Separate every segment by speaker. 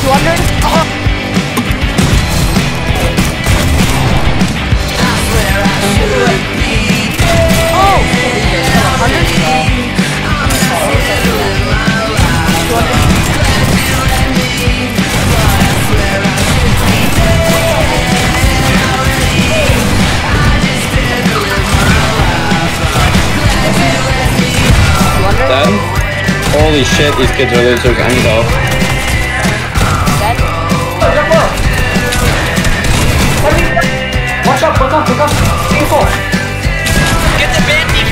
Speaker 1: 200. Oh! 100.
Speaker 2: Dead? Holy shit, these kids are losers. I need help.
Speaker 3: Watch out, look up. C4.
Speaker 4: Get the baby!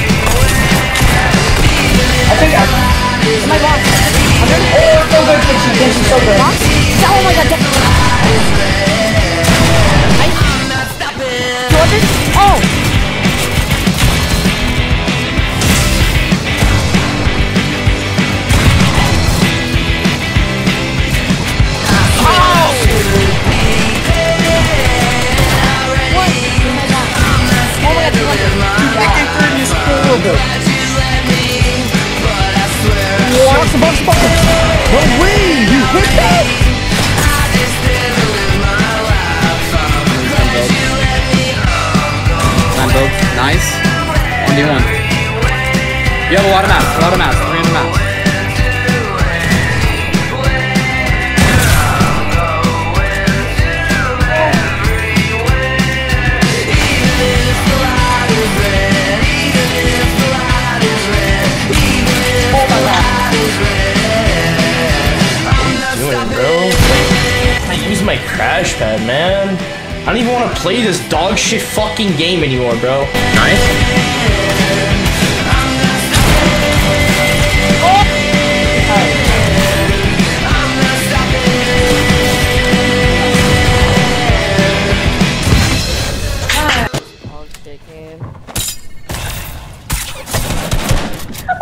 Speaker 3: I think I...
Speaker 1: Am I lost? 100.
Speaker 3: Oh, so good, Casey, so good.
Speaker 1: Lost? Oh my god. 200. Oh!
Speaker 5: No way! You hit that?
Speaker 2: Build. Nice. 1v1. You have a lot of maps. 300 maps.
Speaker 6: My crash pad, man. I don't even want to play this dog shit fucking game anymore, bro.
Speaker 2: Nice.
Speaker 1: Dog chicken.